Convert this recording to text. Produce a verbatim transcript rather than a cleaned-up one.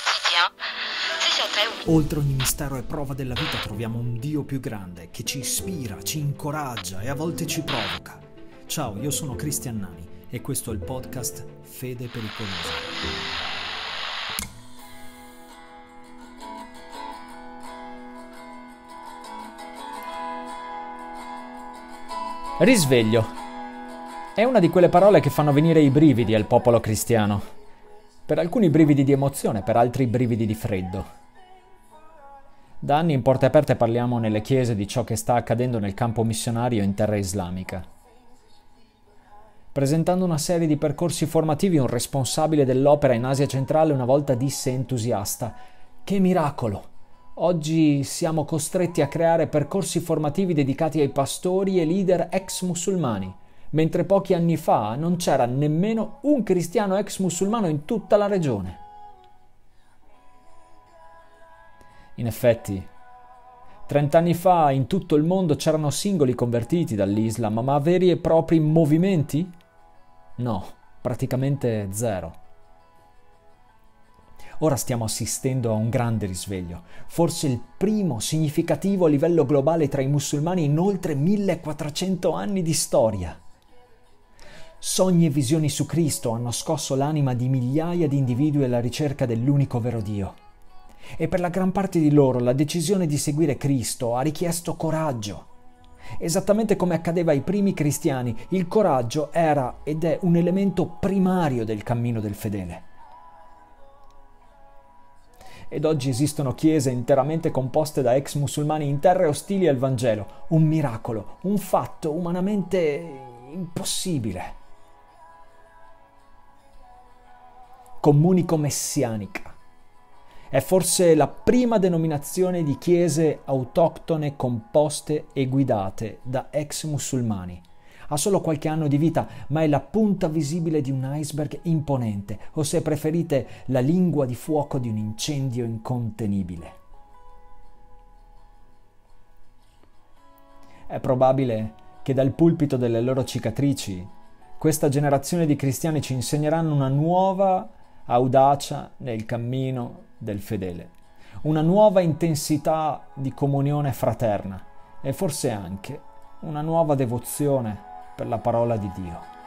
Oltre ogni mistero e prova della vita troviamo un Dio più grande che ci ispira, ci incoraggia e a volte ci provoca. Ciao, io sono Cristian Nani e questo è il podcast Fede Pericolosa. Risveglio. È una di quelle parole che fanno venire i brividi al popolo cristiano. Per alcuni brividi di emozione, per altri brividi di freddo. Da anni in Porte Aperte parliamo nelle chiese di ciò che sta accadendo nel campo missionario in terra islamica. Presentando una serie di percorsi formativi, un responsabile dell'opera in Asia centrale una volta disse entusiasta: «Che miracolo! Oggi siamo costretti a creare percorsi formativi dedicati ai pastori e leader ex musulmani, mentre pochi anni fa non c'era nemmeno un cristiano ex musulmano in tutta la regione». In effetti, trent'anni fa in tutto il mondo c'erano singoli convertiti dall'Islam, ma veri e propri movimenti? No, praticamente zero. Ora stiamo assistendo a un grande risveglio, forse il primo significativo a livello globale tra i musulmani in oltre millequattrocento anni di storia. Sogni e visioni su Cristo hanno scosso l'anima di migliaia di individui alla ricerca dell'unico vero Dio. E per la gran parte di loro la decisione di seguire Cristo ha richiesto coraggio. Esattamente come accadeva ai primi cristiani, il coraggio era ed è un elemento primario del cammino del fedele. Ed oggi esistono chiese interamente composte da ex musulmani in terre ostili al Vangelo, un miracolo, un fatto umanamente impossibile. Comunico messianica. È forse la prima denominazione di chiese autoctone composte e guidate da ex musulmani. Ha solo qualche anno di vita, ma è la punta visibile di un iceberg imponente, o se preferite, la lingua di fuoco di un incendio incontenibile. È probabile che dal pulpito delle loro cicatrici questa generazione di cristiani ci insegneranno una nuova audacia nel cammino del fedele, una nuova intensità di comunione fraterna e forse anche una nuova devozione per la parola di Dio.